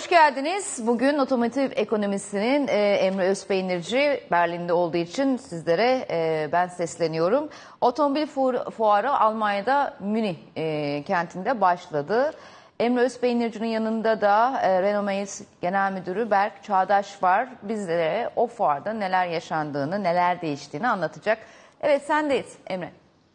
Hoş geldiniz. Bugün otomotiv ekonomisinin Emre Özpeynirci Berlin'de olduğu için sizlere ben sesleniyorum. Otomobil fuarı Almanya'da Münih kentinde başladı. Emre Özpeynirci'nin yanında da Renault Mayıs Genel Müdürü Berk Çağdaş var. Bizlere o fuarda neler yaşandığını, neler değiştiğini anlatacak. Evet, sendeyiz Emre.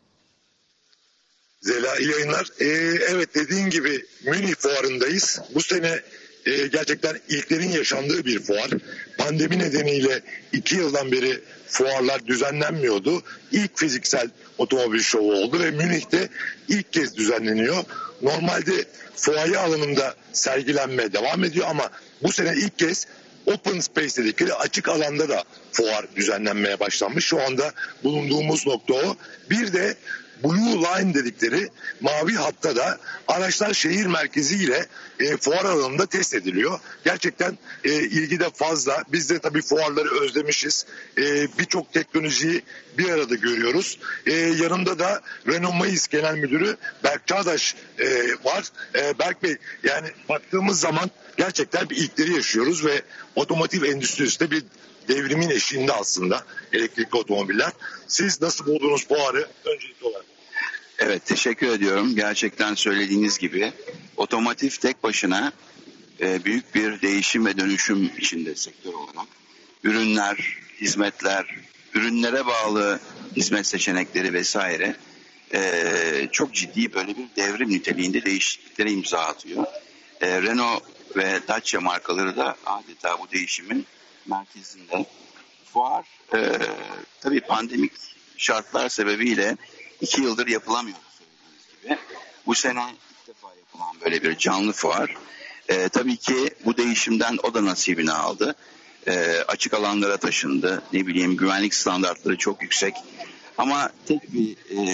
Zela, iyi yayınlar. Evet, dediğin gibi Münih fuarındayız. Bu sene gerçekten ilklerin yaşandığı bir fuar. Pandemi nedeniyle 2 yıldan beri fuarlar düzenlenmiyordu. İlk fiziksel otomobil şovu oldu ve Münih'te ilk kez düzenleniyor. Normalde fuaye alanında sergilenmeye devam ediyor ama bu sene ilk kez Open Space dedikleri açık alanda da fuar düzenlenmeye başlanmış. Şu anda bulunduğumuz nokta o. Bir de Blue Line dedikleri mavi hatta da araçlar şehir merkeziyle fuar alanında test ediliyor. Gerçekten ilgi de fazla. Biz de tabii fuarları özlemişiz. Birçok teknolojiyi bir arada görüyoruz. Yanımda da Renault Mayıs Genel Müdürü Berk Çağdaş var. Berk Bey, yani baktığımız zaman gerçekten bir ilkleri yaşıyoruz ve otomotiv endüstrisinde bir devrimin eşiğinde aslında elektrikli otomobiller. Siz nasıl buldunuz fuarı öncelikli olarak? Evet, teşekkür ediyorum. Gerçekten söylediğiniz gibi otomotiv tek başına büyük bir değişim ve dönüşüm içinde sektör olarak. Ürünler, hizmetler, ürünlere bağlı hizmet seçenekleri vesaire çok ciddi böyle bir devrim niteliğinde değişikliklere imza atıyor. Renault ve Dacia markaları da adeta bu değişimin merkezinde. Fuar tabii pandemik şartlar sebebiyle 2 yıldır yapılamıyor söylediğiniz gibi. Bu sene ilk defa yapılan böyle bir canlı fuar. Tabii ki bu değişimden o da nasibini aldı. Açık alanlara taşındı. Ne bileyim, güvenlik standartları çok yüksek. Ama tek bir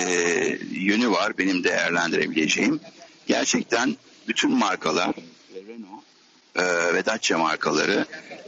yönü var benim değerlendirebileceğim. Gerçekten bütün markalar, Renault ve Dacia markaları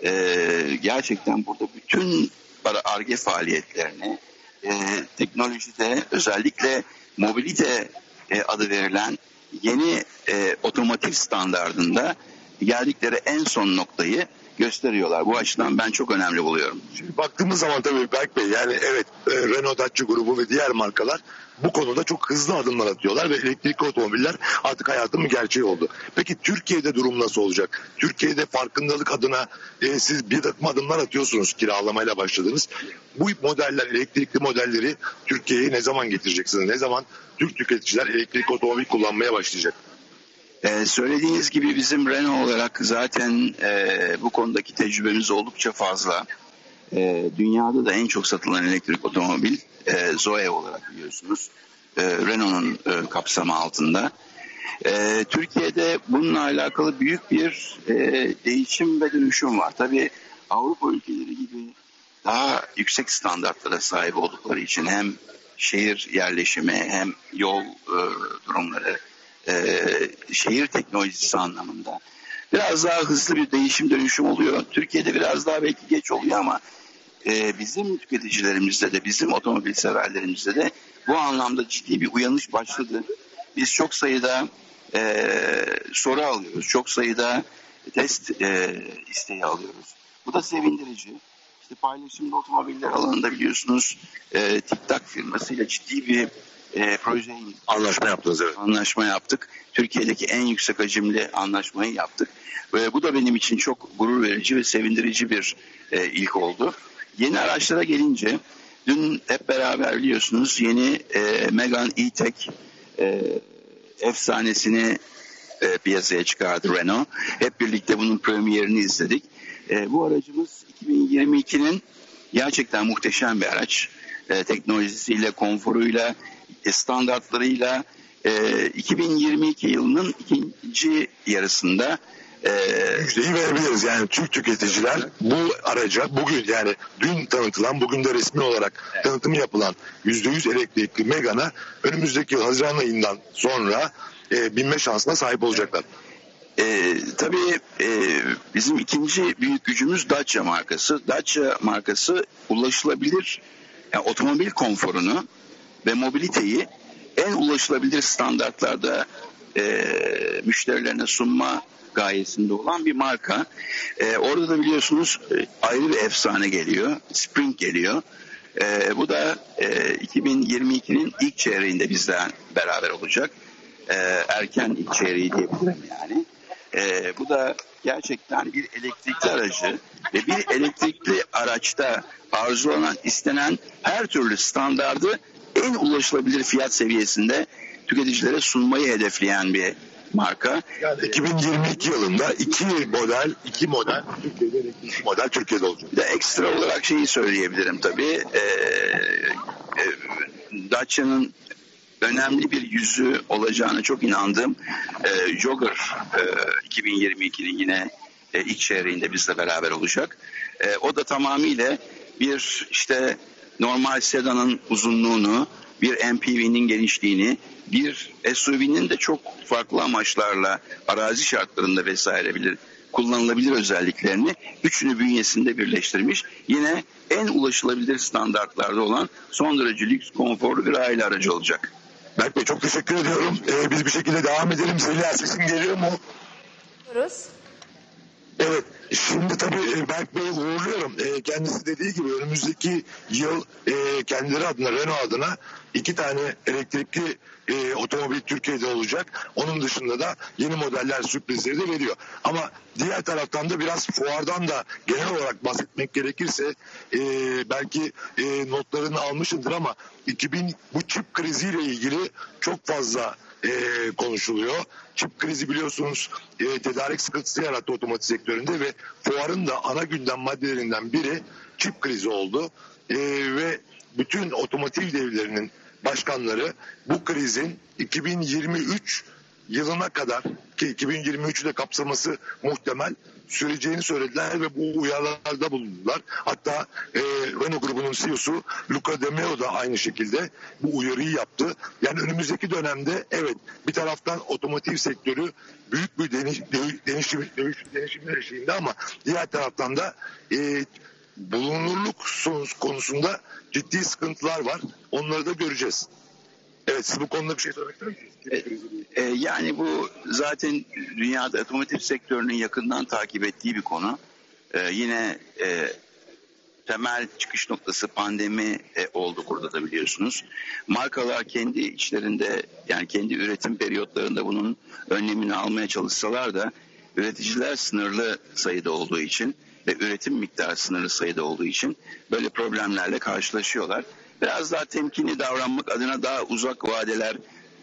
gerçekten burada bütün Ar-Ge faaliyetlerini teknolojide, özellikle mobilite adı verilen yeni otomotiv standardında geldikleri en son noktayı gösteriyorlar. Bu açıdan ben çok önemli buluyorum. Şimdi baktığımız zaman tabii Berk Bey, yani evet, Renault, Dacia grubu ve diğer markalar bu konuda çok hızlı adımlar atıyorlar ve elektrikli otomobiller artık hayatın gerçeği oldu. Peki Türkiye'de durum nasıl olacak? Türkiye'de farkındalık adına siz bir takım adımlar atıyorsunuz, kiralamayla başladınız. Bu modeller, elektrikli modelleri Türkiye'ye ne zaman getireceksiniz? Ne zaman Türk tüketiciler elektrikli otomobil kullanmaya başlayacak? Söylediğiniz gibi bizim Renault olarak zaten bu konudaki tecrübemiz oldukça fazla. Dünyada da en çok satılan elektrik otomobil Zoe olarak biliyorsunuz. Renault'un kapsamı altında. Türkiye'de bununla alakalı büyük bir değişim ve dönüşüm var. Tabii Avrupa ülkeleri gibi daha yüksek standartlara sahip oldukları için hem şehir yerleşimi hem yol durumları, şehir teknolojisi anlamında biraz daha hızlı bir değişim dönüşüm oluyor. Türkiye'de biraz daha belki geç oluyor ama bizim tüketicilerimizde de, bizim otomobil severlerimizde de bu anlamda ciddi bir uyanış başladı. Biz çok sayıda soru alıyoruz, çok sayıda test isteği alıyoruz. Bu da sevindirici. İşte paylaşımda otomobiller alanında biliyorsunuz TikTok firmasıyla ciddi bir anlaşma yaptınız, evet. Anlaşma yaptık. Türkiye'deki en yüksek hacimli anlaşmayı yaptık. Ve bu da benim için çok gurur verici ve sevindirici bir ilk oldu. Yeni araçlara gelince dün hep beraber biliyorsunuz yeni Megane E-Tech efsanesini piyasaya çıkardı Renault. Hep birlikte bunun premierini izledik. Bu aracımız 2022'nin gerçekten muhteşem bir araç. Teknolojisiyle, konforuyla, standartlarıyla 2022 yılının ikinci yarısında müjdeyi verebiliriz. Yani Türk tüketiciler bu araca bugün, yani dün tanıtılan, bugün de resmi olarak tanıtımı yapılan %100 elektrikli Megane'a önümüzdeki yıl Haziran ayından sonra binme şansına sahip olacaklar. Tabii bizim ikinci büyük gücümüz Dacia markası. Dacia markası ulaşılabilir, yani otomobil konforunu ve mobiliteyi en ulaşılabilir standartlarda müşterilerine sunma gayesinde olan bir marka. Orada da biliyorsunuz ayrı bir efsane geliyor. Spring geliyor. Bu da 2022'nin ilk çeyreğinde bizden beraber olacak. Erken ilk çeyreği diyebilirim yani. Bu da gerçekten bir elektrikli aracı ve bir elektrikli araçta arzulanan, istenen her türlü standardı en ulaşılabilir fiyat seviyesinde tüketicilere sunmayı hedefleyen bir marka. Yani 2022 yılında iki model Türkiye'de elektrikli model Türkiye'de olacak. Bir de ekstra olarak şeyi söyleyebilirim tabii. Dacia'nın önemli bir yüzü olacağını çok inandığım Jogger 2022'nin yine ilk çeyreğinde bizle beraber olacak. O da tamamıyla bir işte normal sedanın uzunluğunu, bir MPV'nin genişliğini, bir SUV'nin de çok farklı amaçlarla arazi şartlarında vesaire kullanılabilir özelliklerini üçünü bünyesinde birleştirmiş. Yine en ulaşılabilir standartlarda olan son derece lüks, konforlu bir aile aracı olacak. Berk Bey çok teşekkür ediyorum. Biz bir şekilde devam edelim. Zeliha, sesim geliyor mu? Diyoruz. Evet, şimdi tabii Berk Bey'i uğurluyorum. Kendisi dediği gibi önümüzdeki yıl kendileri adına, Renault adına 2 tane elektrikli otomobil Türkiye'de olacak. Onun dışında da yeni modeller, sürprizleri de veriyor. Ama diğer taraftan da biraz fuardan da genel olarak bahsetmek gerekirse belki notlarını almışındır ama bu çip kriziyle ilgili çok fazla konuşuluyor. Çip krizi biliyorsunuz tedarik sıkıntısı yarattı otomotiv sektöründe ve fuarın da ana gündem maddelerinden biri çip krizi oldu. Ve bütün otomotiv devlerinin başkanları bu krizin 2023 yılına kadar, ki 2023'ü de kapsaması muhtemel, süreceğini söylediler ve bu uyarılarda bulundular. Hatta Renault grubunun CEO'su Luca De Meo da aynı şekilde bu uyarıyı yaptı. Yani önümüzdeki dönemde evet, bir taraftan otomotiv sektörü büyük bir değişimler eşiğinde ama diğer taraftan da bulunurluk konusunda ciddi sıkıntılar var. Onları da göreceğiz. Evet, siz bu konuda bir şey söylemek ister misiniz? Yani bu zaten dünyada otomotiv sektörünün yakından takip ettiği bir konu. Yine temel çıkış noktası pandemi oldu burada da biliyorsunuz. Markalar kendi içlerinde, yani kendi üretim periyotlarında bunun önlemini almaya çalışsalar da üreticiler sınırlı sayıda olduğu için ve üretim miktarı sınırlı sayıda olduğu için böyle problemlerle karşılaşıyorlar. Biraz daha temkinli davranmak adına daha uzak vadeler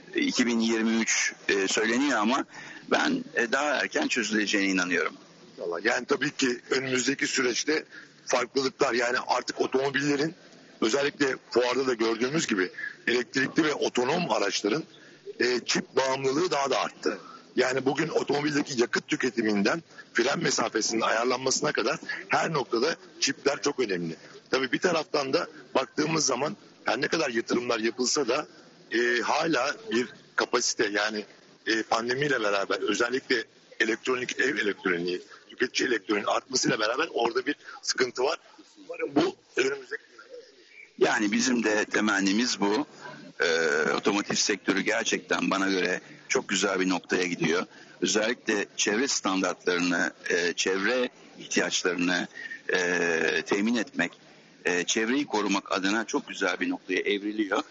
2023 söyleniyor ama ben daha erken çözüleceğine inanıyorum. Yani tabii ki önümüzdeki süreçte farklılıklar, yani artık otomobillerin, özellikle fuarda da gördüğümüz gibi elektrikli ve otonom araçların çip bağımlılığı daha da arttı. Yani bugün otomobildeki yakıt tüketiminden fren mesafesinin ayarlanmasına kadar her noktada çipler çok önemli. Tabii bir taraftan da baktığımız zaman her ne kadar yatırımlar yapılsa da hala bir kapasite, yani pandemiyle beraber özellikle elektronik, ev elektroniği, tüketici elektroniği artmasıyla beraber orada bir sıkıntı var. Umarım bu önümüzdeki yani bizim de temennimiz bu. Otomotiv sektörü gerçekten bana göre çok güzel bir noktaya gidiyor. Özellikle çevre standartlarını, çevre ihtiyaçlarını temin etmek, çevreyi korumak adına çok güzel bir noktaya evriliyor.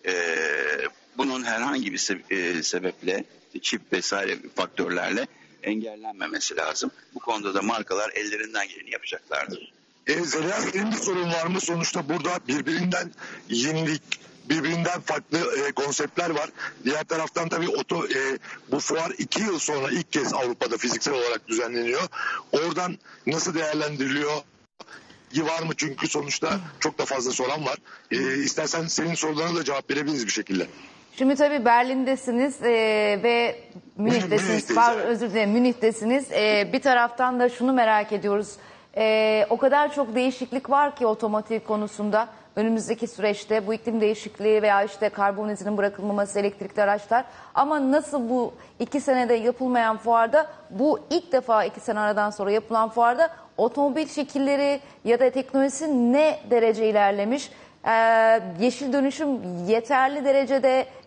Bunun herhangi bir sebeple, çip vesaire faktörlerle engellenmemesi lazım. Bu konuda da markalar ellerinden geleni yapacaklardır. Zeliha, senin bir sorun var mı? Sonuçta burada birbirinden yenilik, birbirinden farklı konseptler var. Diğer taraftan tabii bu fuar 2 yıl sonra ilk kez Avrupa'da fiziksel olarak düzenleniyor. Oradan nasıl değerlendiriliyor? Var mı? Çünkü sonuçta çok da fazla soran var. İstersen senin sorularına da cevap verebiliriz bir şekilde. Şimdi tabii Berlin'desiniz ve Münih'tesiniz. Özür dilerim, Münih'tesiniz. Bir taraftan da şunu merak ediyoruz. O kadar çok değişiklik var ki otomotiv konusunda önümüzdeki süreçte, bu iklim değişikliği veya işte karbon izinin bırakılmaması, elektrikli araçlar, ama nasıl bu 2 senede yapılmayan fuarda, bu ilk defa 2 sene aradan sonra yapılan fuarda otomobil şekilleri ya da teknolojisi ne derece ilerlemiş? Yeşil dönüşüm yeterli derecede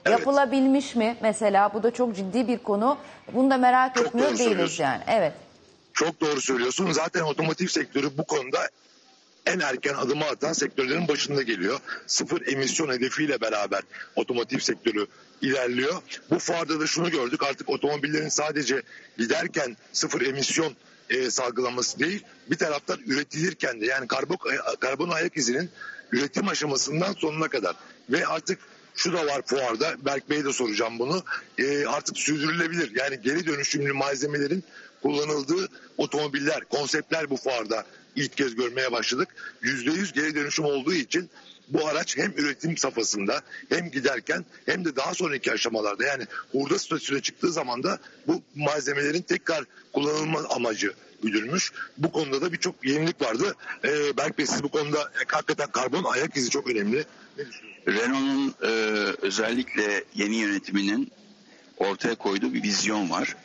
Evet. Yapılabilmiş mi mesela? Bu da çok ciddi bir konu. Bunu da merak Çok etmiyor doğru değiliz söylüyorsun. yani. Evet. Çok doğru söylüyorsun. Zaten otomotiv sektörü bu konuda en erken adımı atan sektörlerin başında geliyor. Sıfır emisyon hedefiyle beraber otomotiv sektörü ilerliyor. Bu fuarda da şunu gördük, artık otomobillerin sadece giderken sıfır emisyon salgılaması değil, bir taraftan üretilirken de, yani karbon ayak izinin üretim aşamasından sonuna kadar ve artık şu da var fuarda, Berk Bey'e de soracağım bunu, artık sürdürülebilir, yani geri dönüşümlü malzemelerin kullanıldığı otomobiller, konseptler bu fuarda ilk kez görmeye başladık. %100 geri dönüşüm olduğu için bu araç hem üretim safhasında hem giderken hem de daha sonraki aşamalarda, yani hurda statüsüne çıktığı zaman da bu malzemelerin tekrar kullanılma amacı güdülmüş. Bu konuda da birçok yenilik vardı. Berk Bey, siz bu konuda hakikaten karbon ayak izi çok önemli. Ne düşünüyorsunuz? Renault'un özellikle yeni yönetiminin ortaya koyduğu bir vizyon var.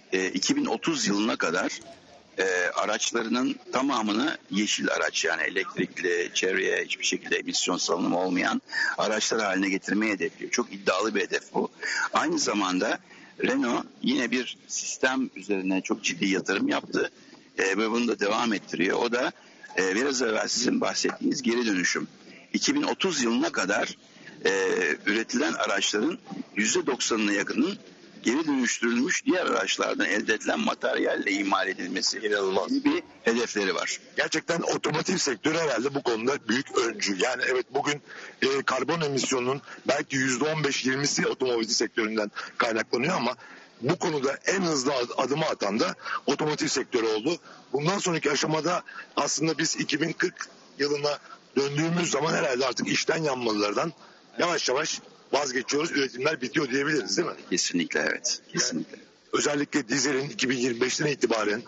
2030 yılına kadar araçlarının tamamını yeşil araç, yani elektrikli, çevreye hiçbir şekilde emisyon salınımı olmayan araçlar haline getirmeyi hedefliyor. Çok iddialı bir hedef bu. Aynı zamanda Renault yine bir sistem üzerine çok ciddi yatırım yaptı ve bunu da devam ettiriyor. O da biraz evvel sizin bahsettiğiniz geri dönüşüm. 2030 yılına kadar üretilen araçların %90'ına yakının geri dönüştürülmüş diğer araçlardan elde edilen materyalle imal edilmesi gibi bir hedefleri var. Gerçekten otomotiv sektörü herhalde bu konuda büyük öncü. Yani evet, bugün karbon emisyonunun belki %15-20'si otomotiv sektöründen kaynaklanıyor ama bu konuda en hızlı adımı atan da otomotiv sektörü oldu. Bundan sonraki aşamada aslında biz 2040 yılına döndüğümüz zaman herhalde artık içten yanmalılardan yavaş yavaş vazgeçiyoruz, üretimler bitiyor diyebiliriz, değil mi? Kesinlikle, evet. Kesinlikle. Özellikle dizelin 2025'ten itibaren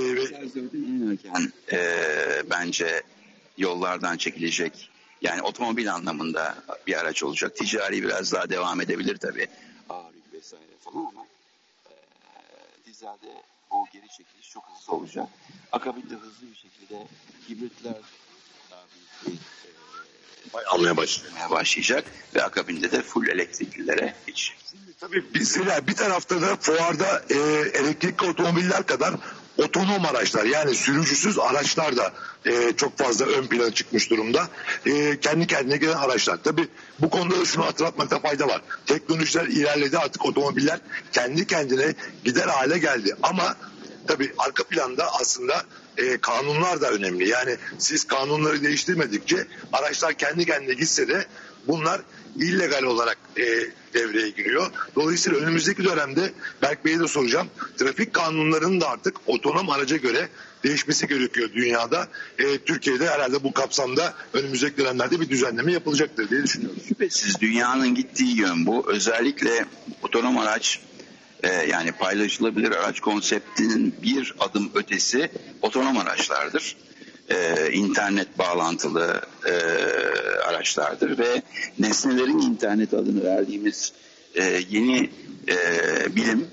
bence yollardan çekilecek. Yani otomobil anlamında bir araç olacak. Ticari biraz daha devam edebilir tabii. Ağır yük vesaire falan ama dizelde o geri çekiliş çok hızlı olacak. Akabinde hızlı bir şekilde hibritler daha büyük bir almaya başlayacak ve akabinde de full elektriklilere geçecek. Tabii bir tarafta da fuarda elektrikli otomobiller kadar otonom araçlar, yani sürücüsüz araçlar da çok fazla ön plana çıkmış durumda. Kendi kendine gelen araçlar. Tabii bu konuda da şunu hatırlatmakta fayda var. Teknolojiler ilerledi, artık otomobiller kendi kendine gider hale geldi. Ama tabii arka planda aslında kanunlar da önemli. Yani siz kanunları değiştirmedikçe araçlar kendi kendine gitse de bunlar illegal olarak devreye giriyor. Dolayısıyla önümüzdeki dönemde Berk Bey'e de soracağım. Trafik kanunlarının da artık otonom araca göre değişmesi gerekiyor dünyada. Türkiye'de herhalde bu kapsamda önümüzdeki dönemlerde bir düzenleme yapılacaktır diye düşünüyorum. Şüphesiz dünyanın gittiği yön bu. Özellikle otonom araç, yani paylaşılabilir araç konseptinin bir adım ötesi otonom araçlardır. İnternet bağlantılı araçlardır ve nesnelerin internet adını verdiğimiz yeni bilim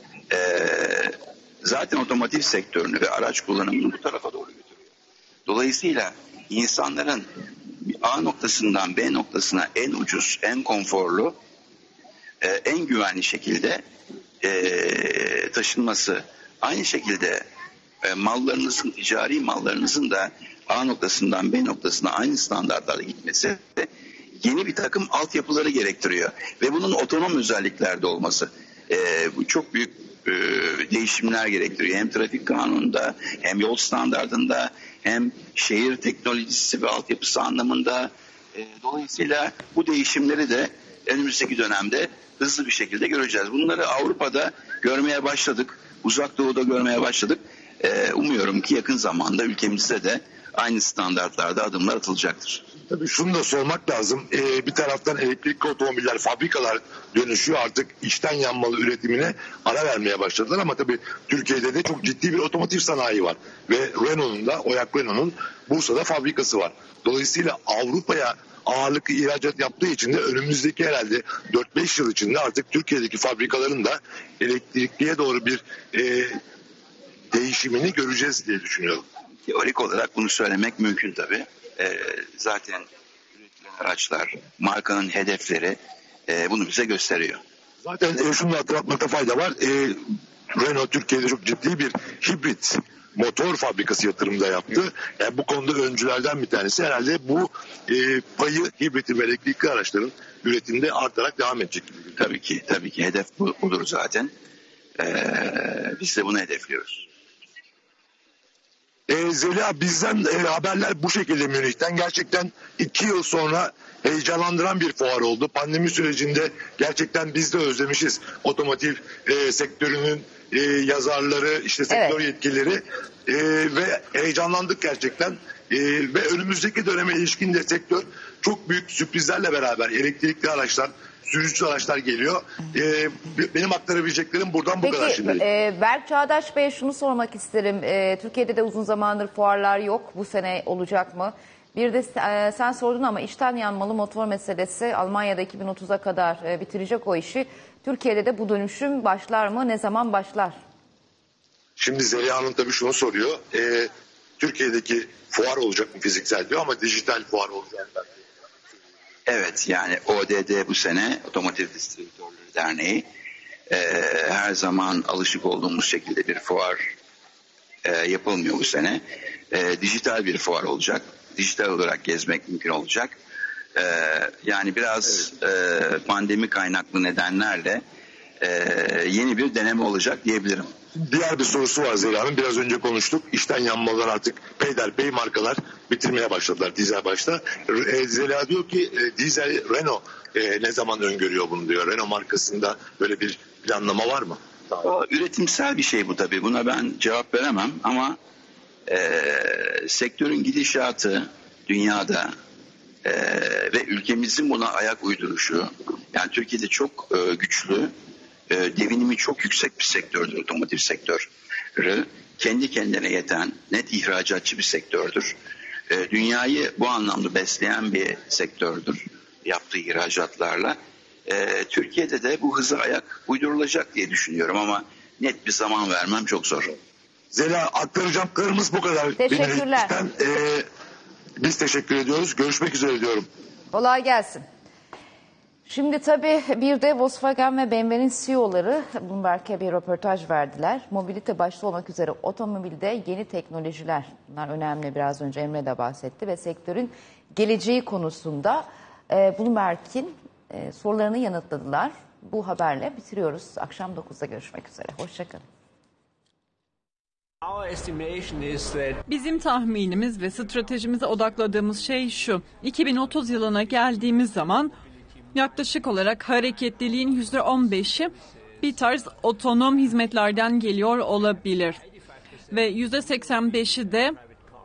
zaten otomotiv sektörünü ve araç kullanımını bu tarafa doğru götürüyor. Dolayısıyla insanların A noktasından B noktasına en ucuz, en konforlu, en güvenli şekilde taşınması, aynı şekilde mallarınızın, ticari mallarınızın da A noktasından B noktasına aynı standartlarda gitmesi yeni bir takım altyapıları gerektiriyor. Ve bunun otonom özelliklerde olması bu çok büyük değişimler gerektiriyor. Hem trafik kanununda, hem yol standartında, hem şehir teknolojisi ve altyapısı anlamında. Dolayısıyla bu değişimleri de önümüzdeki dönemde hızlı bir şekilde göreceğiz. Bunları Avrupa'da görmeye başladık. Uzak Doğu'da görmeye başladık. Umuyorum ki yakın zamanda ülkemizde de aynı standartlarda adımlar atılacaktır. Tabii şunu da sormak lazım. Bir taraftan elektrikli otomobiller, fabrikalar dönüşüyor, artık içten yanmalı üretimine ara vermeye başladılar ama tabii Türkiye'de de çok ciddi bir otomotiv sanayi var ve Renault'un da, Oyak Renault'un Bursa'da fabrikası var. Dolayısıyla Avrupa'ya ağırlıklı ihracat yaptığı için de önümüzdeki herhalde 4-5 yıl içinde artık Türkiye'deki fabrikaların da elektrikliye doğru bir değişimini göreceğiz diye düşünüyorum. Teorik olarak bunu söylemek mümkün tabii. Zaten üretilen araçlar, markanın hedefleri bunu bize gösteriyor. Zaten şunu da hatırlatmakta fayda var. Renault Türkiye'de çok ciddi bir hibrit motor fabrikası yatırımda yaptı. Yani bu konuda öncülerden bir tanesi. Herhalde bu payı hibrit ve elektrikli araçların üretimde artarak devam edecek. Tabii ki hedef budur zaten. Biz de bunu hedefliyoruz. Zeliha, bizden haberler bu şekilde Münih'ten. Gerçekten 2 yıl sonra heyecanlandıran bir fuar oldu. Pandemi sürecinde gerçekten biz de özlemişiz otomotiv sektörünün yazarları, işte sektör yetkilileri ve heyecanlandık gerçekten. Ve önümüzdeki döneme ilişkin de sektör çok büyük sürprizlerle beraber elektrikli araçlar, sürücü araçlar geliyor. Benim aktarabileceklerim buradan bu kadar şimdi. Peki Berk Çağdaş Bey, şunu sormak isterim. Türkiye'de de uzun zamandır fuarlar yok. Bu sene olacak mı? Bir de sen sordun ama içten yanmalı motor meselesi Almanya'da 2030'a kadar bitirecek o işi. Türkiye'de de bu dönüşüm başlar mı? Ne zaman başlar? Şimdi Zeliha Hanım tabii şunu soruyor. Türkiye'deki fuar olacak mı fiziksel diyor ama dijital fuar olacak mı? Evet, yani ODD bu sene Otomotiv Distribütörleri Derneği her zaman alışık olduğumuz şekilde bir fuar yapılmıyor bu sene. Dijital bir fuar olacak. Dijital olarak gezmek mümkün olacak. Yani biraz pandemi kaynaklı nedenlerle yeni bir deneme olacak diyebilirim. Diğer bir sorusu var Zeliha'nın. Biraz önce konuştuk. İçten yanmalar artık peyderpey markalar bitirmeye başladılar dizel başta. Zeliha diyor ki dizel Renault ne zaman öngörüyor bunu diyor. Renault markasında böyle bir planlama var mı? O üretimsel bir şey bu tabii. Buna ben cevap veremem ama sektörün gidişatı dünyada ve ülkemizin buna ayak uyduruşu, yani Türkiye'de çok güçlü, devinimi çok yüksek bir sektördür otomotiv sektörü. Kendi kendine yeten, net ihracatçı bir sektördür. Dünyayı bu anlamda besleyen bir sektördür yaptığı ihracatlarla. Türkiye'de de bu hıza ayak uydurulacak diye düşünüyorum ama net bir zaman vermem çok zor. Zeliha, aktaracaklarımız bu kadar. Teşekkürler. Biz teşekkür ediyoruz. Görüşmek üzere diyorum. Kolay gelsin. Şimdi tabii bir de Volkswagen ve BMW'nin CEO'ları Bloomberg'e bir röportaj verdiler. Mobilite başta olmak üzere otomobilde yeni teknolojiler, bunlar önemli, biraz önce Emre de bahsetti ve sektörün geleceği konusunda Bloomberg'in sorularını yanıtladılar. Bu haberle bitiriyoruz. Akşam 9'da görüşmek üzere. Hoşçakalın. Bizim tahminimiz ve stratejimize odakladığımız şey şu: 2030 yılına geldiğimiz zaman yaklaşık olarak hareketliliğin %15'i bir tarz otonom hizmetlerden geliyor olabilir. Ve %85'i de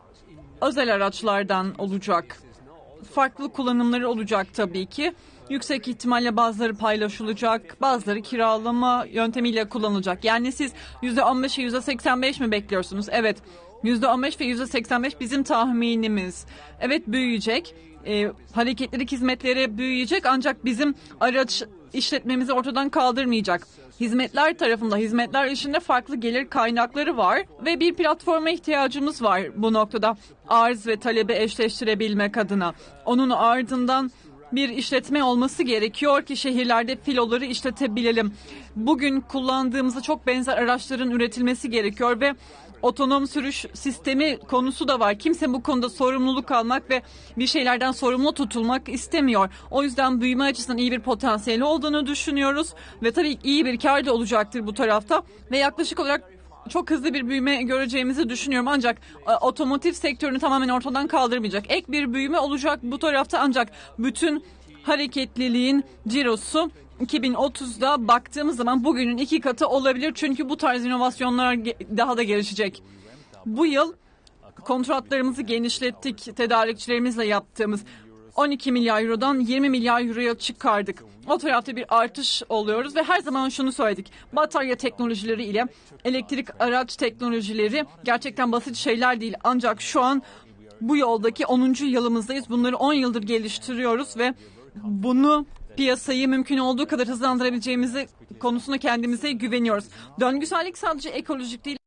özel araçlardan olacak. Farklı kullanımları olacak tabii ki. Yüksek ihtimalle bazıları paylaşılacak, bazıları kiralama yöntemiyle kullanılacak. Yani siz %15'e %85 mi bekliyorsunuz? Evet, %15 ve %85 bizim tahminimiz. Evet, büyüyecek. Hareketlilik hizmetleri büyüyecek ancak bizim araç işletmemizi ortadan kaldırmayacak. Hizmetler tarafında, hizmetler işinde farklı gelir kaynakları var ve bir platforma ihtiyacımız var bu noktada. Arz ve talebi eşleştirebilmek adına. Onun ardından bir işletme olması gerekiyor ki şehirlerde filoları işletebilelim. Bugün kullandığımızda çok benzer araçların üretilmesi gerekiyor ve otonom sürüş sistemi konusu da var. Kimse bu konuda sorumluluk almak ve bir şeylerden sorumlu tutulmak istemiyor. O yüzden büyüme açısından iyi bir potansiyeli olduğunu düşünüyoruz ve tabii iyi bir kar da olacaktır bu tarafta ve yaklaşık olarak çok hızlı bir büyüme göreceğimizi düşünüyorum ancak otomotiv sektörünü tamamen ortadan kaldırmayacak. Ek bir büyüme olacak bu tarafta ancak bütün hareketliliğin cirosu 2030'da baktığımız zaman bugünün 2 katı olabilir. Çünkü bu tarz inovasyonlar daha da gelişecek. Bu yıl kontratlarımızı genişlettik. Tedarikçilerimizle yaptığımız 12 milyar eurodan 20 milyar euroya çıkardık. O tarafta bir artış oluyoruz ve her zaman şunu söyledik. Batarya teknolojileri ile elektrik araç teknolojileri gerçekten basit şeyler değil. Ancak şu an bu yoldaki 10. yılımızdayız. Bunları 10 yıldır geliştiriyoruz ve bunu piyasayı mümkün olduğu kadar hızlandırabileceğimizi konusunda kendimize güveniyoruz. Döngüsellik sadece ekolojik değil.